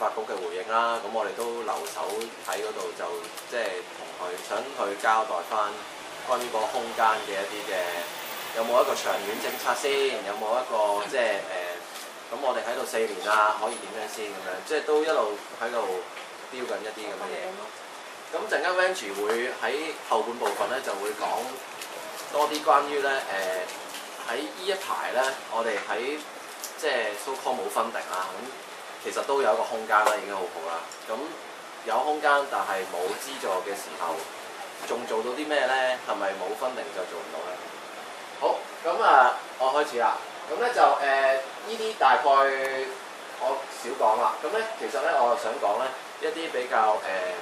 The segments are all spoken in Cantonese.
發局嘅回應啦，咁我哋都留守喺嗰度，就即係同佢想去交代翻關於個空間嘅一啲嘅有冇一個長遠政策先，有冇一個即係咁我哋喺度4年啦，可以點樣先咁樣，即係都一路喺度標緊一啲咁嘅嘢。咁陣間 Vangie 會喺後半部分咧就會講多啲關於咧喺呢一排咧，我哋喺即係 so call 冇分定啦，咁其實都有一個空間啦，已經好好啦。咁有空間但係冇資助嘅時候，仲做到啲咩咧？係咪冇分定就做唔到咧？好，咁啊，我開始啦。咁咧就呢啲大概我少講啦。咁咧其實咧我想講咧一啲比較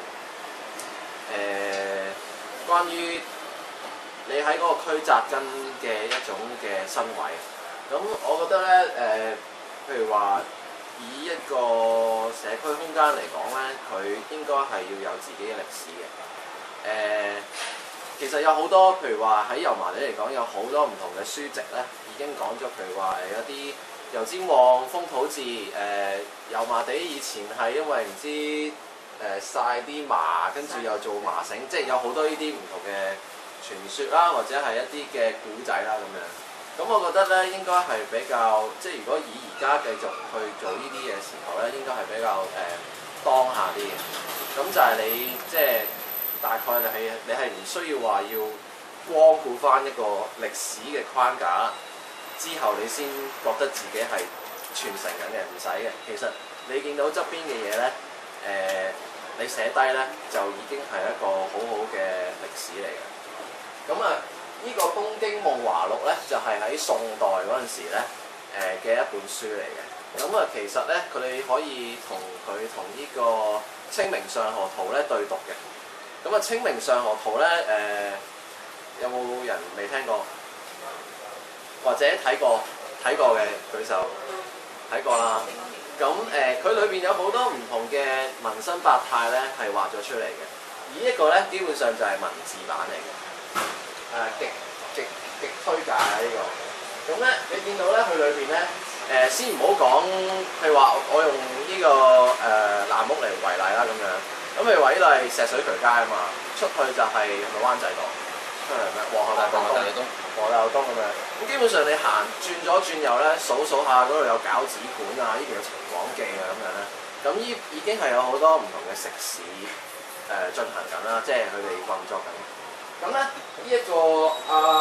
關於你喺嗰個區扎根嘅一種嘅身位。咁我覺得咧譬如話以一個社區空間嚟講咧，佢應該係要有自己嘅歷史嘅。其實有好多，譬如話喺油麻地嚟講，有好多唔同嘅書籍咧，已經講咗，譬如話一啲油尖旺風土字，油麻地以前係因為唔知曬啲麻，跟住又做麻繩，即係有好多呢啲唔同嘅傳說啦，或者係一啲嘅古仔啦咁樣。咁我覺得咧，應該係比較，即係如果以而家繼續去做呢啲嘢時候咧，應該係比較當下啲嘅。咁就係你即係。大概你係唔需要話要光顧翻一個歷史嘅框架之後，你先覺得自己係傳承緊嘅，唔使嘅。其實你見到側邊嘅嘢咧，你寫低咧就已經係一個好好嘅歷史嚟嘅。咁啊，呢個《東京夢華錄》咧就係喺宋代嗰陣時咧嘅一本書嚟嘅。咁啊，其實咧佢哋可以同呢個《清明上河圖》咧對讀嘅。咁啊，《清明上河圖》咧，有冇人未聽過？或者睇過嘅舉手，睇過啦。咁佢裏邊有好多唔同嘅民生百態咧，係畫咗出嚟嘅。而一個咧，基本上就係文字版嚟嘅。極推介啊呢個。咁咧，你見到咧，佢裏邊咧，先唔好講，譬如話我用呢個藍屋嚟為例啦，咁樣。咁譬如話呢度係石水渠街啊嘛，出去就係咪灣仔道？出去咩？皇后大道東咁樣。咁基本上你行轉咗轉右咧，數下嗰度有餃子館啊，呢邊有情廣記啊咁樣咧。咁已經係有好多唔同嘅食肆進行緊啦，即係佢哋運作緊。咁咧呢一個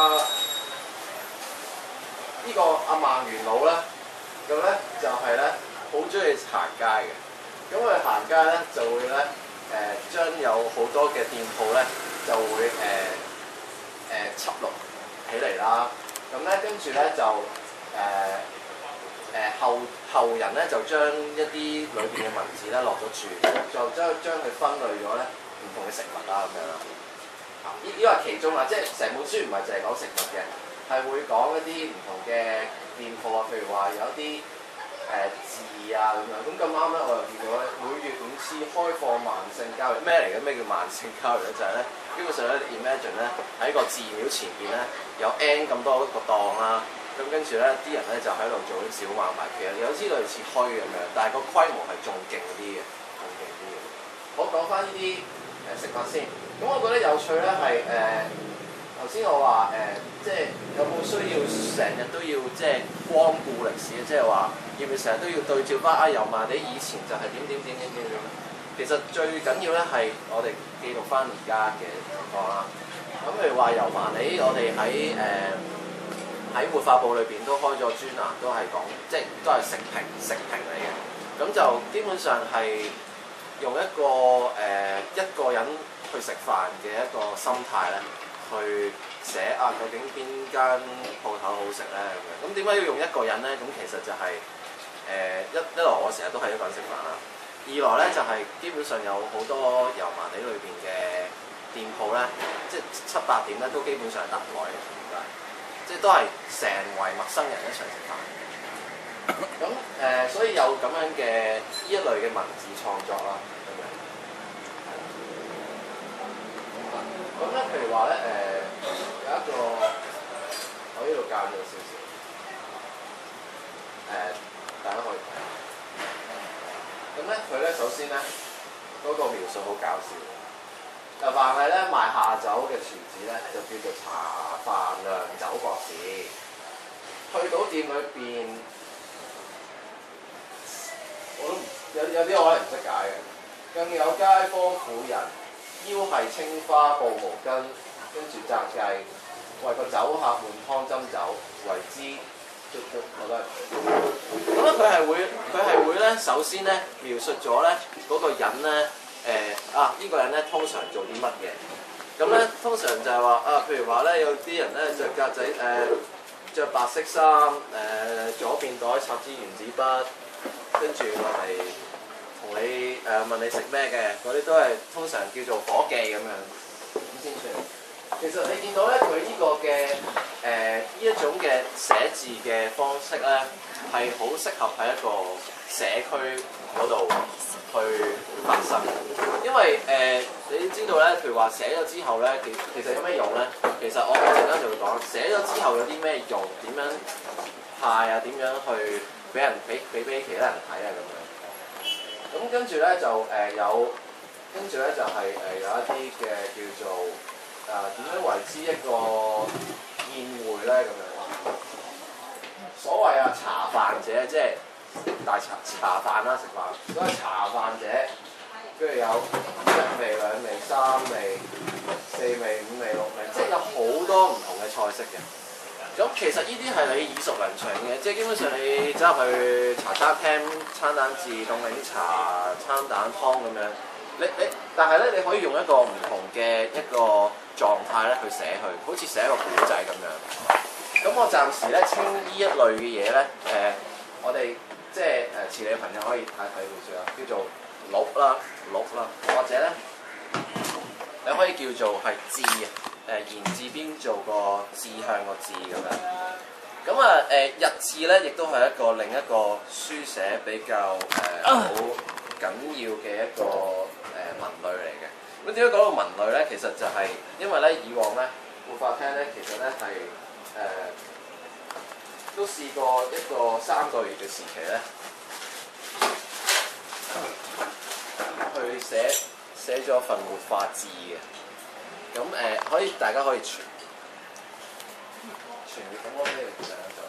阿萬元佬咧，咁咧就係咧好中意行街嘅。咁佢行街咧就會咧。將有好多嘅店鋪咧就會輯錄起嚟啦，咁咧跟住咧就後人咧就將一啲裏邊嘅文字咧落咗注，就將佢分類咗咧唔同嘅食物啦咁樣啦。呢個係其中啦，即係成本書唔係淨係講食物嘅，係會講一啲唔同嘅店鋪啊，譬如話有啲字啊咁樣，咁啱咧我又見到咧，每月5次開放萬聖交易，咩嚟嘅？咩叫萬聖交易咧？就係咧，基本上咧 imagine 咧喺個寺廟前邊咧有 N 咁多個檔啦，咁跟住咧啲人咧就喺度做啲小買賣，其實有啲類似墟咁樣，但係個規模係仲勁啲嘅，好，講翻呢啲食物先，咁我覺得有趣咧係頭先我話即係有冇需要成日都要即係光顧歷史，即係話要唔要成日都要對照翻油麻地以前就係點咧？其實最緊要咧係我哋記錄翻而家嘅情況啦。咁譬如話油麻地，我哋喺活化部裏邊都開咗專欄，都係講即係都係食評嚟嘅。咁就基本上係用一個一個人去食飯嘅一個心態咧。去寫究竟邊間鋪頭好食咧咁樣？咁點解要用一個人咧？咁其實就係一來我成日都係一個人食飯啦，二來咧就係基本上有好多油麻地裏邊嘅店鋪咧，即係7、8點咧都基本上係特來嘅，即係都係成圍陌生人一齊食飯。咁所以有咁樣嘅呢一類嘅文字創作啦。咁咧，譬如話咧，有一個我呢度教咗少少，大家可以睇。 咁咧佢咧首先咧嗰個描述好搞笑。就凡係咧賣下酒嘅廚子咧，就叫做茶飯釀酒博士。去到店裏邊，我都有啲我可能唔識解嘅。更有街坊婦人腰係青花布毛巾，跟住紮髻，為個酒客換湯斟酒，為之我都係。咁咧佢係會咧，首先咧描述咗咧嗰個人咧。呢個人咧通常做啲乜嘢？咁咧通常就係話譬如話咧有啲人咧着格仔著白色衫左邊袋插支原子筆，跟住落嚟同你問你食咩嘅，嗰啲都係通常叫做伙計咁樣咁先算。其實你見到咧佢呢個嘅呢一種嘅寫字嘅方式咧係好適合喺一個社區嗰度去發生，因為你知道咧，譬如話寫咗之後咧，其實有咩用咧？其實我陣間就會講，寫咗之後有啲咩用，點樣派啊，點樣去俾人俾其他人睇啊咁樣。咁跟住咧就跟住咧就係有一啲嘅叫做點樣為之一個宴會咧咁樣。所謂茶飯者，即係大茶飯啦，食飯嗰個茶飯者，跟住有1味、2味、3味、4味、5味、6味，即係有好多唔同嘅菜式嘅。咁其實呢啲係你耳熟能詳嘅，即係基本上你走入去茶餐廳餐蛋治凍檸茶、餐蛋湯咁樣，但係咧你可以用一個唔同嘅一個狀態咧去寫佢，好似寫一個古仔咁樣。咁我暫時咧稱呢一類嘅嘢咧，我哋即係遲你嘅朋友可以睇本書啦，叫做錄啦，或者咧你可以叫做係字言字邊做個志向個字咁樣。咁日誌咧亦都係另一個書寫比較好緊要嘅一個文類嚟嘅。咁點解講到文類咧？其實就係因為咧以往咧活化廳咧其實咧係都試過一個3個月嘅時期咧，去寫咗份活化誌嘅。咁大家可以傳閱咁我呢個相就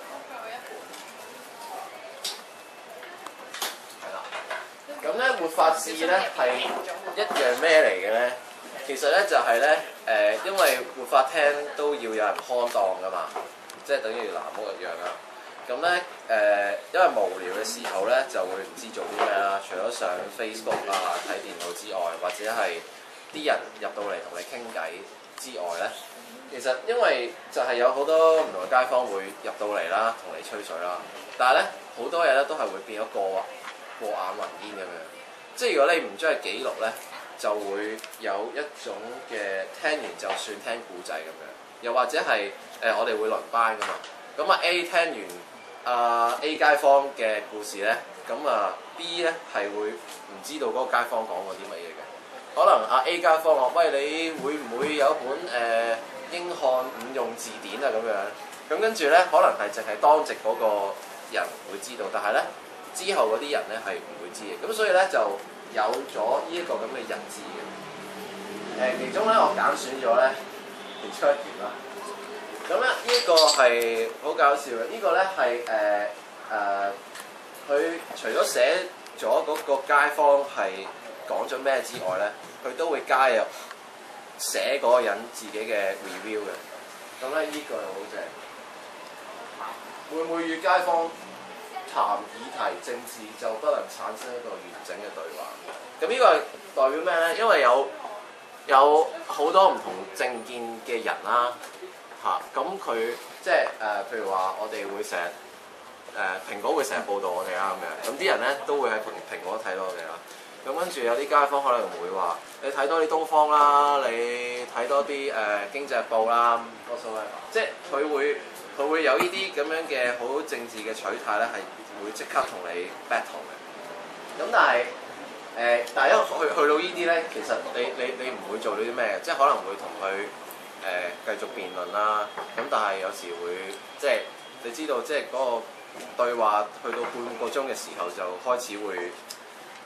係啦。咁咧活化誌咧係一樣咩嚟嘅咧？其實咧就係咧因為活化廳都要有人看檔噶嘛。即係等於藍屋一樣啦。咁咧因為無聊嘅時候咧，就會唔知做啲咩啦。除咗上 Facebook 啊、睇電腦之外，或者係啲人入到嚟同你傾偈之外咧，其實因為就係有好多唔同嘅街坊會入到嚟啦，同你吹水啦。但係咧好多嘢咧都係會變咗過眼雲煙咁樣。即係如果你唔將佢記錄咧，就會有一種嘅聽完就算聽故仔咁樣。又或者係我哋會輪班噶嘛，咁A 聽完A 街坊嘅故事咧，咁B 咧係會唔知道嗰個街坊講過啲乜嘢嘅。可能A 街坊話：喂，你會唔會有一本英漢五用字典啊？咁樣，咁跟住咧，可能係淨係當值嗰個人會知道，但係咧之後嗰啲人咧係唔會知嘅。咁所以咧就有咗呢一個咁嘅日誌嘅。其中咧我揀選咗咧。出一段啦，咁咧呢個係好搞笑嘅，呢個咧係佢除咗寫咗嗰個街坊係講咗咩之外咧，佢都會加入寫嗰個人自己嘅 review 嘅。咁咧呢個又好正，會唔會與街坊談議題政治就不能產生一個完整嘅對話？咁呢個係代表咩咧？因為有好多唔同政見嘅人啦，咁佢即係譬如話我哋會成日蘋果會成日報導我哋啦咁樣，咁啲人咧都會喺蘋果睇到我哋啦。咁跟住有啲街坊可能會話：你睇多啲東方啦，你睇多啲經濟日報啦，多數咧，即係佢會有呢啲咁樣嘅好政治嘅取態咧，係會即刻同你 battle 嘅。咁但係一去到呢啲咧，其實你唔會做到啲咩嘅，即係可能會同佢繼續辯論啦。咁但係有時會即係你知道，即係嗰個對話去到半個鐘嘅時候就開始會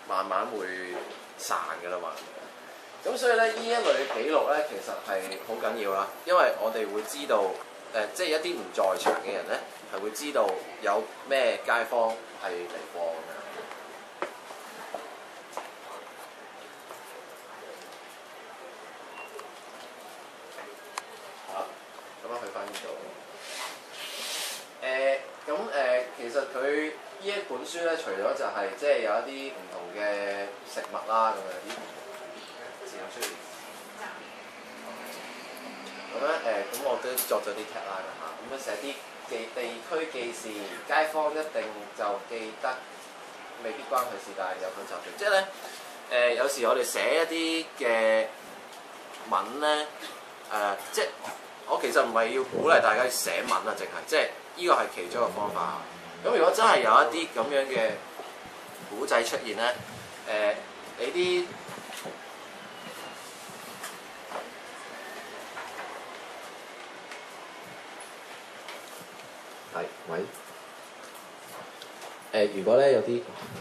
慢慢會散㗎啦嘛。咁所以咧，呢一類記錄咧，其實係好緊要啦，因為我哋會知道即係一啲唔在場嘅人咧，係會知道有咩街坊係嚟過咁樣。好啦，咁樣去翻呢度。其實佢呢一本書咧，除咗就係即係有一啲唔同嘅食物啦，咁樣啲自然出現。咁咧咁我都作咗啲 tagline 嚇，咁樣寫啲地區記事，街坊一定就記得，未必關佢事，但係有份集團。即係咧有時我哋寫一啲嘅文咧即係我其實唔係要鼓勵大家寫文啊，淨係即係呢個係其中一個方法。咁如果真係有一啲咁樣嘅古仔出現咧，你啲係喂如果咧有啲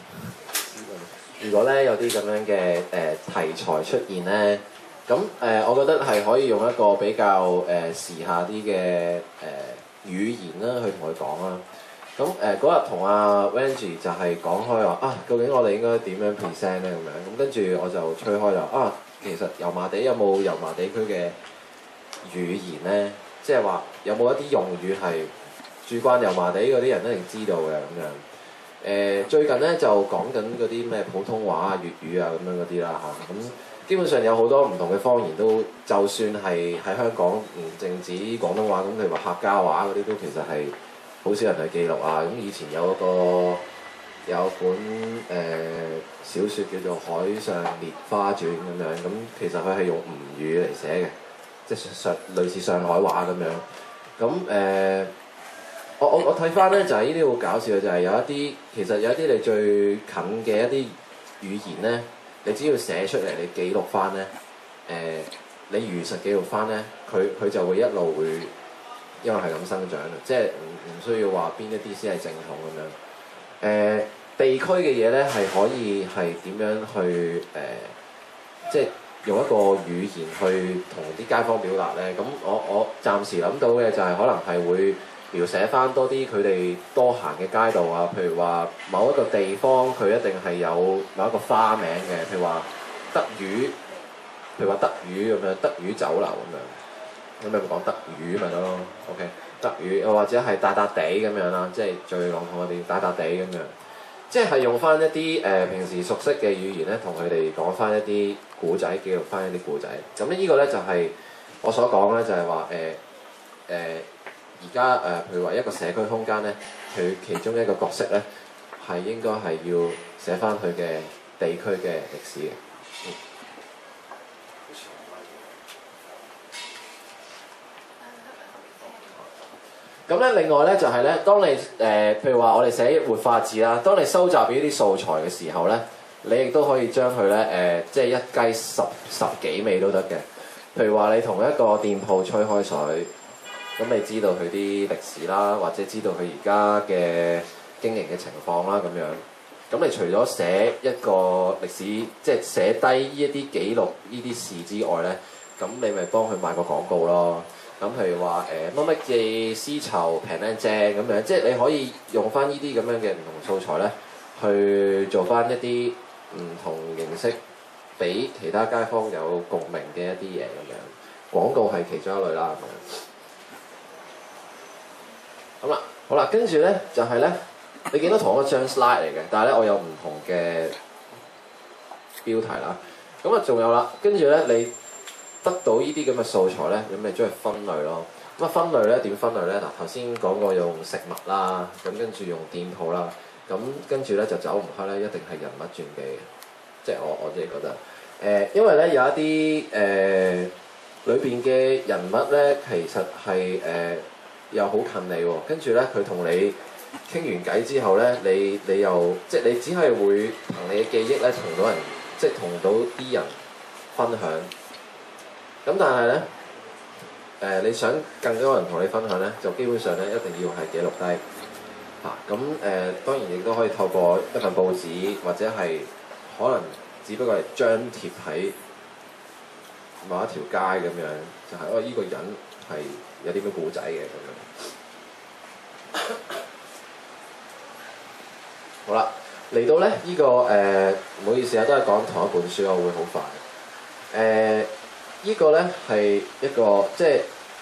咁樣嘅題材出現咧，咁我覺得係可以用一個比較時下啲嘅語言啦，去同佢講啦。咁嗰日同阿 Wendy 就係講開話究竟我哋應該點樣 present 咧咁樣。咁跟住我就吹開咗其實油麻地有冇油麻地區嘅語言咧？即係話有冇一啲用語係住慣油麻地嗰啲人一定知道嘅咁樣。最近咧就講緊嗰啲咩普通話啊、粵語啊咁樣嗰啲啦嚇。咁基本上有好多唔同嘅方言都，就算係喺香港唔淨止廣東話，咁譬如話客家話嗰啲都其實係好少人去記錄啊。咁以前有本小説叫做《海上烈花傳》咁樣，咁其實佢係用吳語嚟寫嘅，即係類似上海話咁樣。咁我睇翻咧就係呢啲好搞笑嘅，就係其實有一啲你最近嘅一啲語言咧，你只要寫出嚟，你記錄翻咧，你如實記錄翻咧，佢就會一路會因為係咁生長嘅，即係唔需要話邊一啲先係正統咁樣。地區嘅嘢咧係可以係點樣去即係用一個語言去同啲街坊表達咧？咁我暫時諗到嘅就係可能係會描寫翻多啲佢哋多行嘅街道啊，譬如話某一個地方佢一定係有某一個花名嘅，譬如話德魚，咁樣，德魚酒樓咁樣，咁咪講德魚咪得咯 ，OK， 德魚又或者係大笪地咁樣啦，即係最籠統嗰啲大笪地咁樣，即係用翻一啲平時熟悉嘅語言咧，同佢哋講翻一啲古仔，記錄翻一啲古仔。咁呢個咧就係我所講咧，就係話而家譬如話一個社區空間咧，佢其中一個角色咧，係應該係要寫翻佢嘅地區嘅歷史嘅。咁咧，另外咧就係咧，當你譬如話我哋寫活化字啦，當你收集呢啲素材嘅時候咧，你亦都可以將佢咧即係一雞十幾味都得嘅。譬如話你同一個店鋪吹開水，咁你知道佢啲歷史啦，或者知道佢而家嘅經營嘅情況啦，咁樣。咁你除咗寫一個歷史，即係寫低呢一啲記錄呢啲事之外咧，咁你咪幫佢賣個廣告咯。咁譬如話乜乜記絲綢平靚正咁樣，即係你可以用翻呢啲咁樣嘅唔同素材咧，去做翻一啲唔同形式，俾其他街坊有共鳴嘅一啲嘢咁樣。廣告係其中一類啦咁樣。好啦，跟住咧就係咧，你見到同一張 slide 嚟嘅，但係咧我有唔同嘅標題啦。咁仲有啦，跟住咧你得到呢啲咁嘅素材咧，咁你將佢分類咯。咁分類咧點分類咧？嗱，頭先講過用食物啦，咁跟住用店鋪啦，咁跟住咧就走唔開咧，一定係人物傳記。即係我自己覺得，因為咧有一啲裏邊嘅人物咧，其實係又好近你喎。跟住咧佢同你傾完偈之後咧，你又即係你只係會憑你嘅記憶咧，同到人即係同到啲人分享。咁但係咧，你想更多人同你分享咧，就基本上咧一定要係記錄低嚇。咁當然亦都可以透過一份報紙或者係可能只不過係張貼喺某一條街咁樣，就係依個人係有啲咩故仔嘅咁樣。好啦，嚟到咧呢個唔好意思啊，都係講同一本書，我會好快。呢個咧係一個即係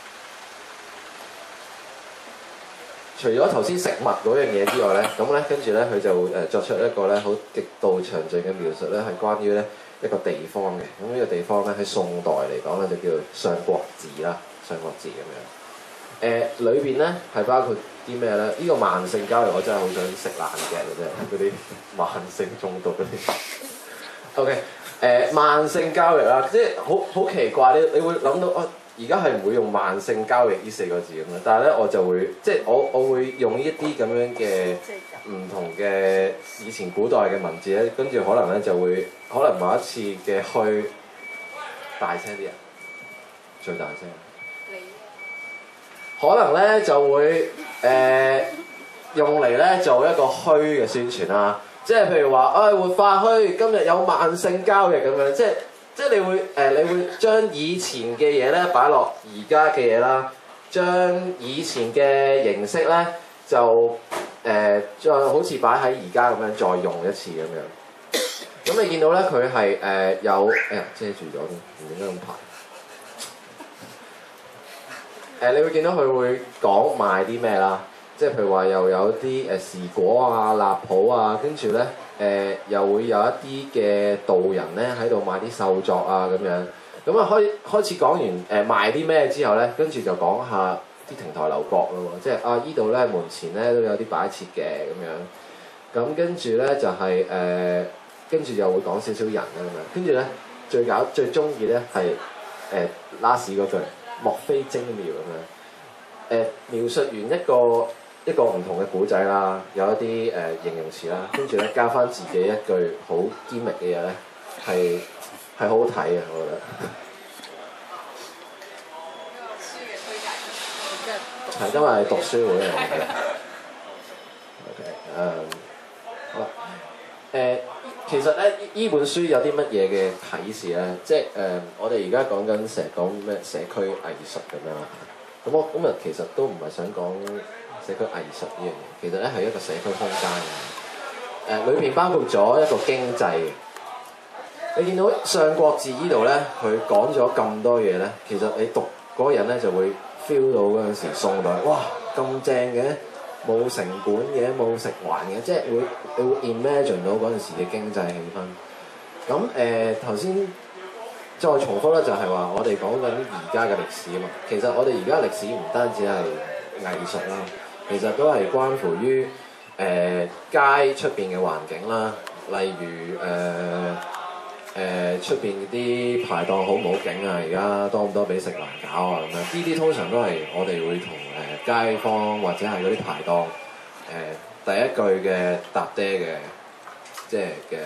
除咗頭先食物嗰樣嘢之外咧，咁咧跟住咧佢就作出一個咧好極度詳盡嘅描述咧，係關於咧一個地方嘅。咁呢個地方咧喺宋代嚟講咧就叫做上國寺啦，上國寺咁樣。裏邊咧係包括啲咩咧？呢個慢性交易我真係好想食爛嘅啫，嗰啲慢性中毒嗰啲。OK， 慢性交易啦，即係好奇怪，你會諗到哦，而家係唔會用慢性交易呢4個字咁樣，但係咧我就會即係我會用呢一啲咁樣嘅唔同嘅以前古代嘅文字咧，跟住可能咧就會可能某一次嘅虛大聲啲啊，最大聲。可能咧就會用嚟咧做一個虛嘅宣傳啦，即係譬如話活化虛，今日有慢性交易咁樣，即係你會將以前嘅嘢咧擺落而家嘅嘢啦，將以前嘅形式咧就再好似擺喺而家咁樣再用一次咁樣。咁你見到咧佢係有遮住咗添，唔應該咁排。你會見到佢會講賣啲咩啦，即係譬如話又有啲時果啊、臘普啊，跟住咧又會有一啲嘅道人咧喺度賣啲獸作啊咁樣。咁啊開始講完賣啲咩之後咧，跟住就講下啲亭台樓閣咯喎，即係依度咧門前咧都有啲擺設嘅咁樣。咁跟住咧就係跟住又會講少少人啊咁樣。跟住咧最中意咧係last嗰句。莫非精妙咁樣，描述完一個唔同嘅古仔啦，有一啲形容詞啦，跟住咧加翻自己一句好堅密嘅嘢咧，係好好睇嘅，我覺得。係因為係讀書會嚟嘅。OK， 好啦，其實咧，呢本書有啲乜嘢嘅啟示咧？即係我哋而家講緊成日講咩社區藝術咁樣啦。咁我今日其實都唔係想講社區藝術呢樣嘢，其實咧係一個社區空間嘅。裏邊包括咗一個經濟嘅。你見到上國寺呢度咧，佢講咗咁多嘢咧，其實你讀嗰個人咧就會 feel 到嗰陣時宋代，哇咁正嘅！冇成本嘅，冇食環嘅，即係你會 imagine 到嗰陣時嘅經濟氣氛。咁頭先再重複咧，就係話我哋講緊而家嘅歷史啊嘛。其實我哋而家歷史唔單止係藝術啦，其實都係關乎於街出邊嘅環境啦。例如出邊啲排檔好唔好景啊？而家多唔多俾食環搞啊？咁樣呢啲通常都係我哋會同街坊或者係嗰啲排檔第一句嘅搭爹嘅，即係嘅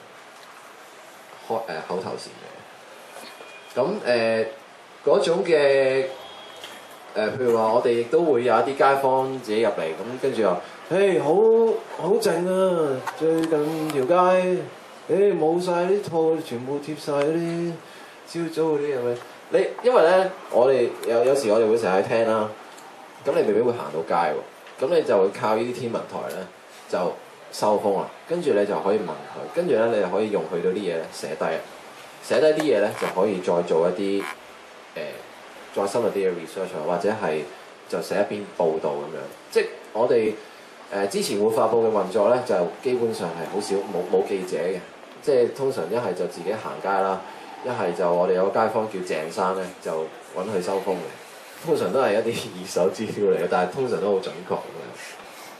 口頭禪嘅。咁嗰種嘅譬如話，我哋亦都會有一啲街坊自己入嚟，咁跟住話：好靜啊！最近條街。冇晒啲套，全部貼晒嗰啲朝早嗰啲咁樣。因為咧，我哋有時我哋會成日去聽啦，咁你未必會行到街喎，咁你就會靠呢啲天文台咧就收風啦，跟住你就可以問佢，跟住咧你就可以用佢嗰啲嘢咧寫低啲嘢咧就可以再做一啲再深入啲嘅 research， 或者係就寫一篇報導咁樣。即係我哋之前會發布嘅運作咧，就基本上係好少冇記者嘅。即係通常一係就自己行街啦，一係就我哋有個街坊叫鄭生咧，就揾佢收風嘅。通常都係一啲二手資料嚟嘅，但係通常都好準確嘅。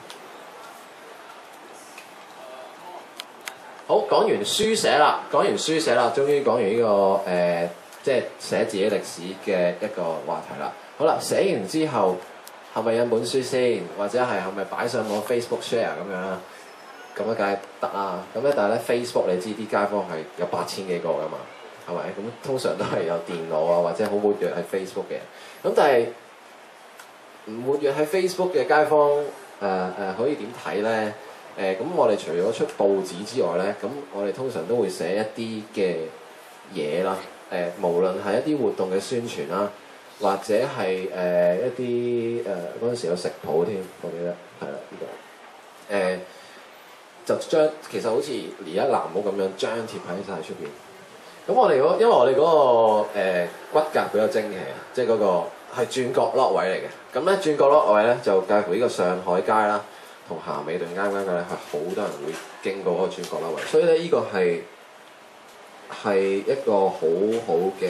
好，講完書寫啦，終於講完呢個即係寫自己歷史嘅一個話題啦。好啦，寫完之後係咪印本書先，或者係咪擺上網 Facebook share 咁樣啦？咁咧梗係得啦，咁咧但係咧 Facebook 你知啲街坊係有8000幾個噶嘛，係咪？咁通常都係有電腦啊，或者好活躍喺 Facebook 嘅。咁但係唔活躍喺 Facebook 嘅街坊可以點睇咧？ 咁我哋除咗出報紙之外咧，咁我哋通常都會寫一啲嘅嘢啦。無論係一啲活動嘅宣傳啦，或者係一啲嗰陣時有食譜添，我記得係啦呢個就將其實好似而家藍帽咁樣張貼喺晒出邊。咁我哋因為我哋嗰個骨架比較精奇啊，即係嗰個係轉角落位嚟嘅。咁咧轉角落位咧就介乎呢個上海街啦同咸美頓街間嘅咧，係好多人會經過嗰個轉角落位，所以咧呢個係一個好好嘅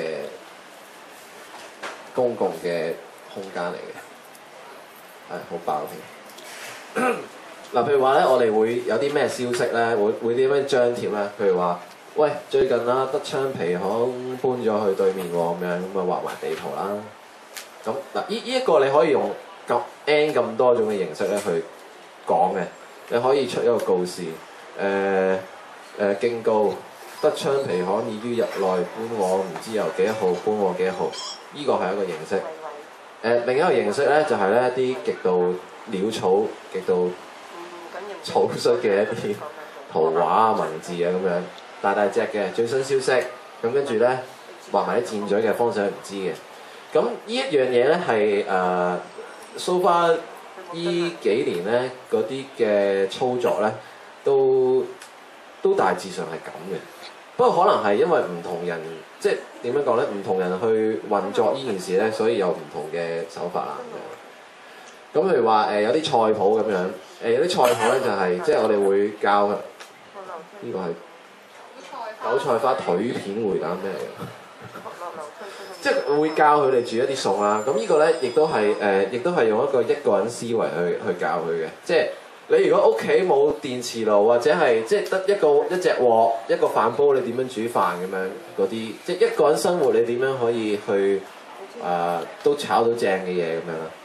公共嘅空間嚟嘅，係好爆添。嗱，譬如話咧，我哋會有啲咩消息咧，會點樣張貼咧？譬如話，喂，最近啦，德昌皮行搬咗去對面喎，咁樣咁啊畫埋地圖啦。咁嗱，呢一個你可以用咁多種嘅形式咧去講嘅，你可以出一個告示，警告德昌皮行已於日內搬往唔知由幾號搬往幾號，呢個係一個形式。另一個形式咧就係咧一啲極度潦草、極度草率嘅一啲圖畫啊、文字啊咁樣，大隻嘅最新消息，咁跟住咧畫埋啲箭嘴嘅，方向唔知嘅。咁呢一樣嘢咧係so far 呢幾年咧嗰啲嘅操作咧都大致上係咁嘅。不過可能係因為唔同人，即係點樣講咧？唔同人去運作呢件事咧，所以有唔同嘅手法啦。咁譬如話有啲菜譜咁樣，有啲菜譜咧就係、即係我哋會教呢個係韭菜花腿片回蛋咩嚟嘅？即係會教佢哋煮一啲餸啦。咁呢個咧亦都係用一個人思維去教佢嘅，即係。你如果屋企冇電磁爐或者係即係得一隻鑊一個飯煲，你點樣煮飯咁樣嗰啲？即係一個人生活，你點樣可以去都炒到正嘅嘢咁樣啦？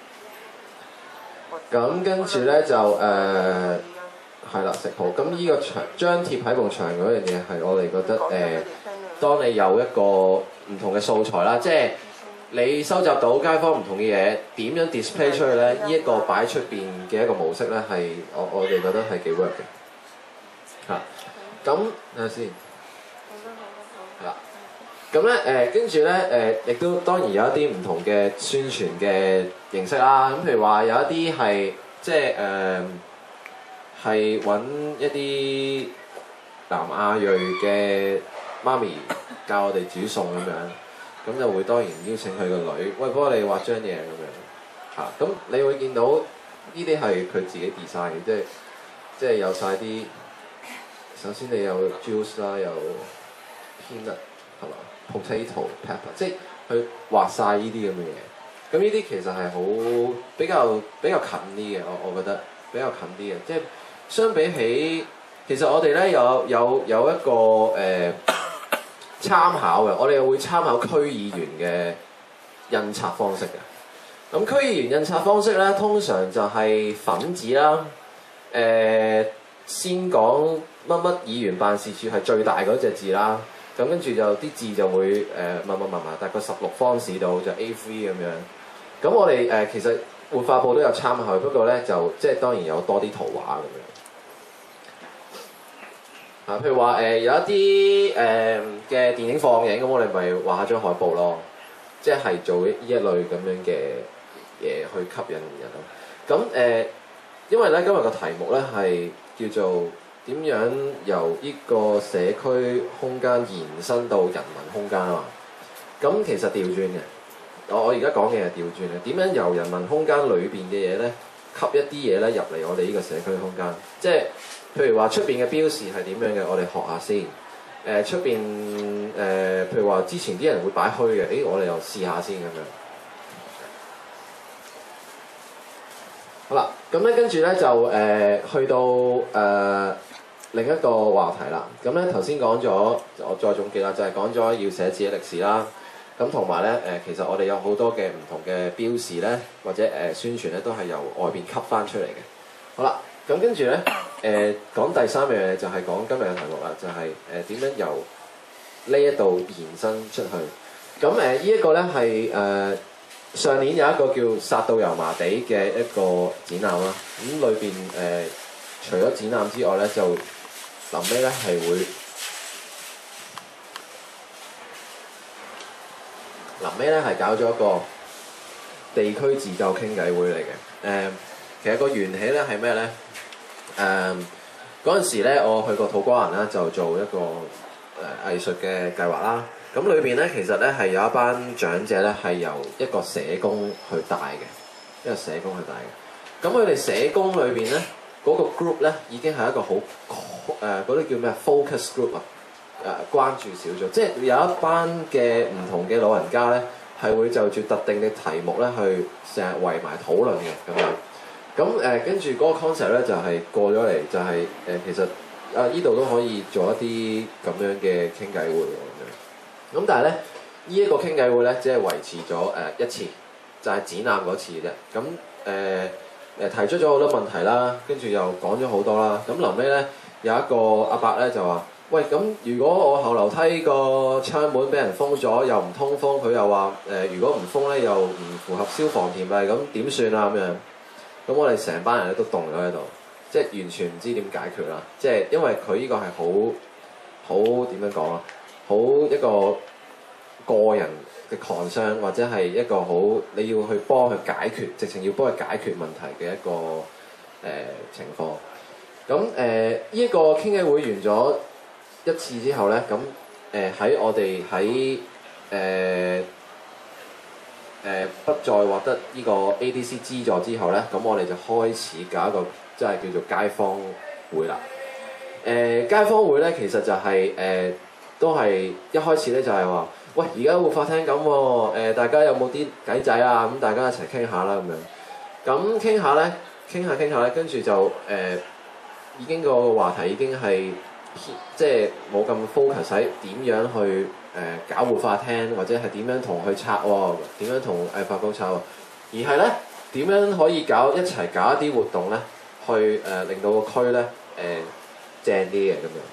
咁跟住咧就係啦食譜。咁呢個張貼喺埲牆嗰樣嘢係我哋覺得當你有一個唔同嘅素材啦，即係。你收集到街坊唔同嘅嘢，點樣 display 出去咧？呢一個擺出邊嘅一個模式咧，係我哋覺得係幾 work 嘅。嚇，咁睇下先。係啦。咁咧跟住咧亦都當然有一啲唔同嘅宣傳嘅形式啦。咁譬如話有一啲係即係係揾一啲南亞裔嘅媽咪教我哋煮餸咁樣。咁就會當然邀請佢個女，喂，幫我哋畫張嘢咁樣嚇。咁你會見到呢啲係佢自己 design 嘅，即係有晒啲。首先你有 juice 啦，有 peanut 係嘛 ，potato pepper， 即係佢畫晒呢啲咁嘅嘢。咁呢啲其實係好比較近啲嘅，我覺得比較近啲嘅。即係相比起，其實我哋咧有一個參考嘅，我哋又會參考區議員嘅印刷方式嘅。咁區議員印刷方式咧，通常就係粉紙啦。先講乜乜議員辦事處係最大嗰隻字啦。咁跟住就啲字就會密，大概16方士度就 A3 咁樣。咁我哋其實活化部都有參考，不過咧就即係當然有多啲圖畫咁樣。譬如話有一啲嘅電影放映，咁我哋咪畫下張海報咯，即係做呢一類咁樣嘅嘢去吸引人咯。咁因為咧今日個題目咧係叫做點樣由呢個社區空間延伸到人民空間啊嘛。咁其實調轉嘅，我而家講嘅係調轉嘅，點樣由人民空間裏邊嘅嘢咧吸一啲嘢咧入嚟我哋呢個社區空間，即係。譬如話出邊嘅標示係點樣嘅，我哋學下先。出邊譬如話之前啲人會擺虛嘅，我哋又試下先咁樣。好啦，咁咧跟住咧就去到另一個話題啦。咁咧頭先講咗，我再總結啦，就係講咗要寫自己歷史啦。咁同埋咧其實我哋有好多嘅唔同嘅標示咧，或者宣傳咧，都係由外邊吸翻出嚟嘅。好啦。咁跟住咧，講第三樣嘢就係講今日嘅題目啦，就係點樣由呢一度延伸出去。咁呢一個咧係上年有一個叫殺到油麻地嘅一個展覽啦。咁裏邊除咗展覽之外咧，就臨尾咧係會搞咗一個地區自救傾偈會嚟嘅。其實個緣起咧係咩咧？嗰陣時咧，我去過土瓜灣啦，就做一個藝術嘅計劃啦。咁裏邊咧，其實咧係有一班長者咧係由一個社工去帶嘅，一個社工去帶嘅。咁佢哋社工裏邊咧，嗰個 group 咧已經係一個好嗰啲叫咩 focus group 啊，關注小組，即係有一班嘅唔同嘅老人家咧，係會就住特定嘅題目咧去成日圍埋討論嘅咁樣。咁跟住嗰個 concept 咧就係過咗嚟，就係其實依度都可以做一啲咁樣嘅傾偈會咁樣。咁但係咧，呢一個傾偈會咧，只係維持咗一次，就係展覽嗰次啫。咁提出咗好多問題啦，跟住又講咗好多啦。咁臨尾咧有一個阿伯咧就話：喂，咁如果我後樓梯個窗門俾人封咗，又唔通風，佢又話如果唔封咧又唔符合消防條例，咁點算啊？咁樣。咁我哋成班人咧都凍咗喺度，即係完全唔知點解決啦。即係因為佢呢個係好點樣講啊？好一個個人嘅 concern，或者係一個好你要去幫佢解決，直情要幫佢解決問題嘅一個情況。咁呢一個傾偈會完咗一次之後咧，咁喺我哋喺不再獲得呢個 ADC 資助之後咧，咁我哋就開始搞一個即係叫做街坊會啦。街坊會咧其實就係、都係一開始咧就係話，喂，而家活化廳咁喎，大家有冇啲計仔啊？咁大家一齊傾下啦咁樣。咁傾下咧，跟住就已經個話題已經係即係冇咁 focus 喺點樣去搞活化廳，或者係點樣同佢拆喎，點樣同藝發局拆喎，而係咧點樣可以一齊搞一啲活動咧，去令到個區咧正啲嘅咁樣。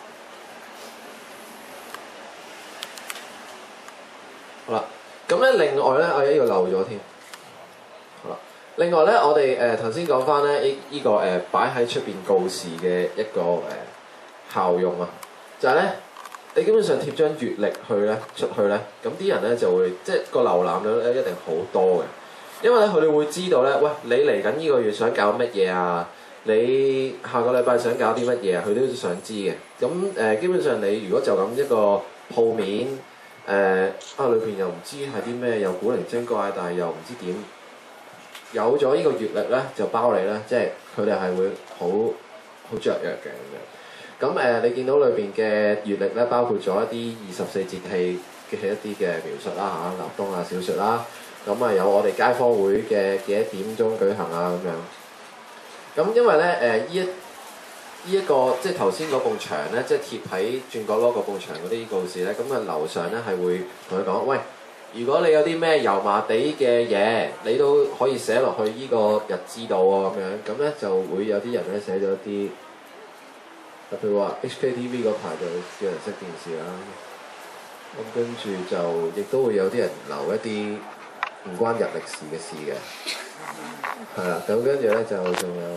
好啦，咁咧另外咧，我呢個漏咗添。好啦，另外咧，我哋頭先講翻咧呢個擺喺出邊告示嘅一個效用啊，就係咧。你基本上貼張月曆出去咧，咁啲人咧就會即係個瀏覽率咧一定好多嘅，因為咧佢哋會知道咧，喂，你嚟緊呢個月想搞乜嘢啊？你下個禮拜想搞啲乜嘢啊？佢都想知嘅。咁基本上你如果就咁一個鋪面裏邊又唔知係啲咩，又古靈精怪，但係又唔知點，有咗呢個月曆咧就包你咧，即係佢哋係會好雀躍嘅咁樣。咁你見到裏邊嘅月曆咧，包括咗一啲24節氣嘅一啲嘅描述啦嚇，立冬啊、小雪啦，咁有我哋街坊會嘅幾多點鐘舉行啊咁樣。咁因為咧呢一個即係頭先嗰埲牆咧，即係貼喺轉角落嗰埲牆嗰啲告示咧，咁樓上咧係會同佢講，喂，如果你有啲咩油麻地嘅嘢，你都可以寫落去呢個日誌度喎咁樣。咁咧就會有啲人咧寫咗啲。譬如話 HKTV 嗰排就叫人熄電視啦，咁跟住就亦都會有啲人留一啲唔關日曆事嘅事嘅，係啦，咁跟住咧就仲有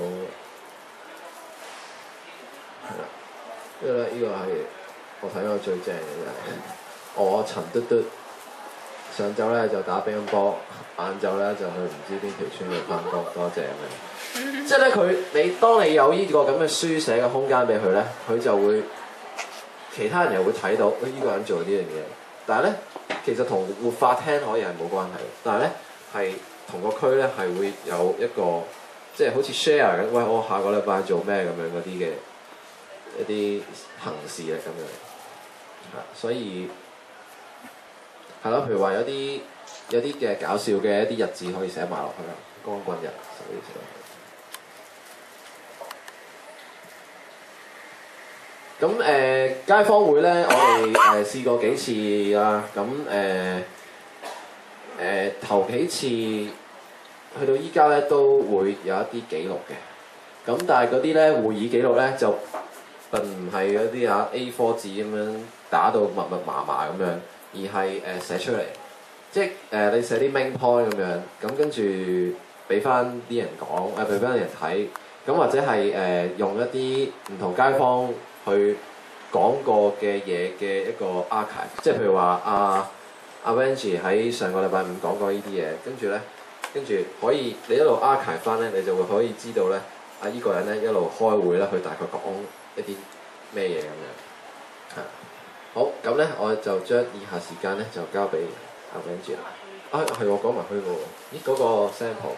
係啦，因為咧呢個係我睇過最正嘅就係我陳嘟嘟上晝咧就打乒乓波，晏晝咧就去唔知邊條村度返工，多謝咁樣。即係咧，當你有呢個咁嘅書寫嘅空間俾佢咧，佢就會其他人又會睇到，呢個人做呢樣嘢。但係咧，其實同活化廳可以係冇關係，但係咧係同個區咧係會有一個即係好似 share 緊，喂，我下個禮拜做咩咁樣嗰啲嘅一啲行事啊咁樣。所以係咯，譬如話有啲嘅搞笑嘅一啲日子可以寫埋落去啦，光棍日所以寫。咁街坊會咧，我哋試過幾次啦。咁頭幾次去到依家咧，都會有一啲記錄嘅。咁但係嗰啲咧會議記錄咧，就並唔係嗰啲A4 紙咁樣打到密密麻麻咁樣，而係寫出嚟。即係你寫啲 main point 咁樣，咁跟住俾翻啲人講，俾翻人睇。 咁或者係用一啲唔同街坊去講過嘅嘢嘅一個 archive，即係譬如話阿 Benji 喺上個禮拜五講過呢啲嘢，跟住可以你一路 archive 翻咧，你就會可以知道咧，依個人咧一路開會咧，佢大概講一啲咩嘢咁樣。係。好，咁咧我就將以下時間咧就交俾阿 Benji 啦。係我講埋虛個喎，咦嗰個 sample。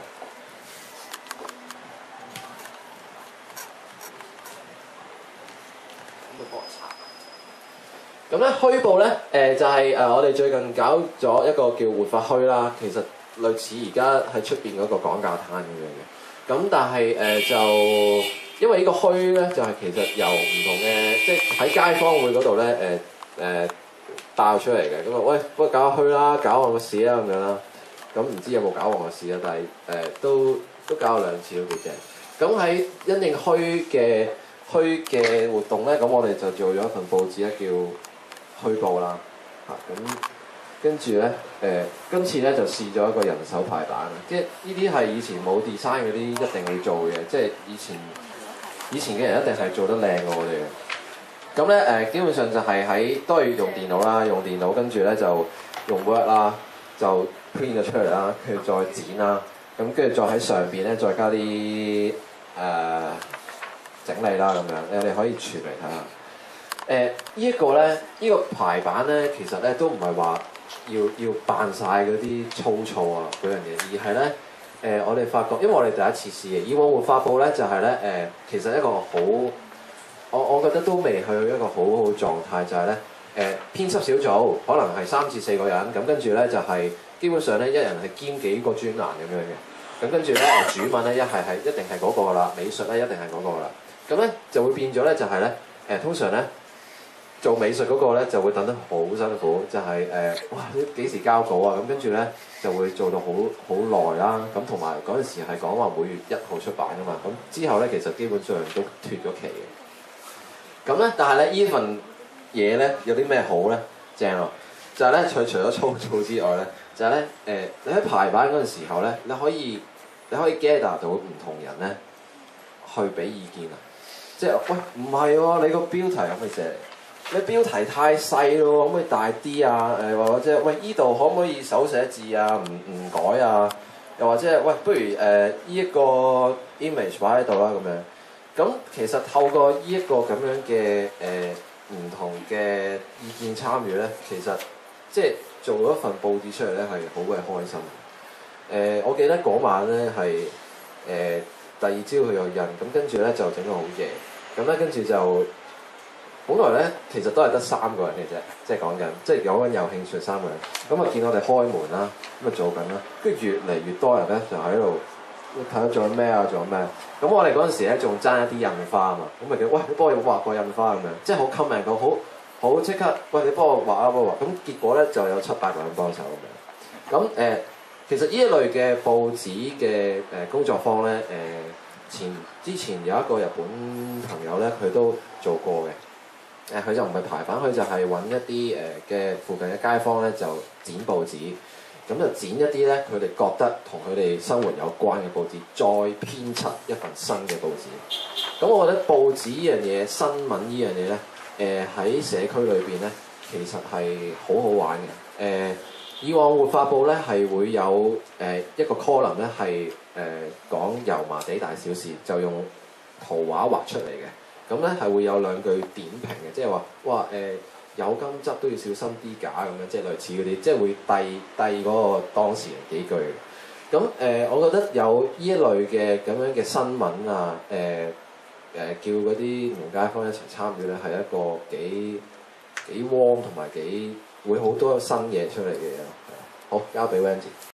咁咧虛報咧，就係我哋最近搞咗一個叫活化虛啦，其實類似而家喺出邊嗰個講價攤咁樣嘅。咁但係就因為呢個虛咧，就係其實由唔同嘅，即係喺街坊會嗰度咧爆出嚟嘅。咁喂，不如搞下虛啦，搞旺個市啦咁樣啦。咁唔知有冇搞旺個市啊？但係都搞咗2次都幾正。咁喺因應虛嘅活動咧，咁我哋就做咗一份報紙咧，叫虛報啦，咁跟住咧今次咧就試咗一個人手排版啊，即係呢啲係以前冇 design 嗰啲一定要做嘅，即係以前嘅人一定係做得靚過我哋嘅。咁咧基本上就係都係用電腦啦，用電腦跟住咧就用 Word 啦，就 print 咗出嚟啦，跟住再剪啦，咁跟住再喺上邊咧再加啲整理啦咁樣，你哋可以傳嚟睇下。呢一個咧，呢個排版咧，其實咧都唔係話要扮晒嗰啲粗糙啊嗰樣嘢，而係咧我哋發覺，因為我哋第一次試嘅，以往活化報咧就係咧其實一個好，我覺得都未去一個好好狀態，就係咧編輯小組可能係3至4個人，咁跟住咧就係基本上咧一人係兼幾個專欄咁樣嘅，咁跟住咧主文咧一定係嗰個啦，美術咧一定係嗰個啦，咁咧就會變咗咧就係咧通常咧。做美術嗰個咧就會等得好辛苦，就係哇幾時交稿啊？咁跟住咧就會做到好耐啦。咁同埋嗰陣時係講話每月1號出版㗎嘛。咁之後咧其實基本上都脫咗期嘅。咁咧但係咧呢份嘢咧有啲咩好咧？正咯，就係咧除咗粗糙之外咧，就係咧你喺排版嗰陣時候咧，你可以 gather 到唔同人咧去俾意見啊。即係喂唔係喎，你個標題可唔可以寫？你標題太細咯，可唔可以大啲啊？或者喂依度可唔可以手寫字啊？唔改啊？又或者喂，不如依一個 image 擺喺度啦咁樣。咁其實透過依一個咁樣嘅唔同嘅意見參與咧，其實即係做咗一份報紙出嚟咧係好鬼開心。我記得嗰晚咧係第2朝佢有印，咁跟住咧就整到好夜，咁咧跟住就。本來咧，其實都係得3個人嘅啫，即係講緊，即係有個人有興趣3個人。咁啊見我哋開門啦，咁啊做緊啦，跟住越嚟越多人咧就喺度睇下做緊咩啊，做緊咩？咁我哋嗰陣時咧仲爭一啲印花啊嘛，咁咪叫喂你幫我畫個印花咁樣，即係好 comment 到好即刻，喂你幫我畫啊幫我畫。咁結果咧就有7-8個人幫手咁樣。咁其實呢一類嘅報紙嘅工作坊咧，之前有一個日本朋友咧，佢都做過嘅。佢就唔係排版，佢就係揾一啲嘅附近嘅街坊咧，就剪報紙，咁就剪一啲咧佢哋覺得同佢哋生活有關嘅報紙，再編輯一份新嘅報紙。咁我覺得報紙呢樣嘢、新聞呢樣嘢咧，喺社區裏邊咧，其實係好好玩嘅。以往活化報咧係會有一個 column 咧係講油麻地大小事，就用圖畫畫出嚟嘅。咁咧係會有2句點評嘅，即係話哇有金執都要小心啲假咁樣，即係類似嗰啲，即係會遞嗰個當事人幾句嘅。咁我覺得有呢一類嘅咁樣嘅新聞啊，叫嗰啲同街坊一齊參與咧，係一個幾 warm 同埋幾會好多新嘢出嚟嘅嘢咯。好，交俾 Wendy。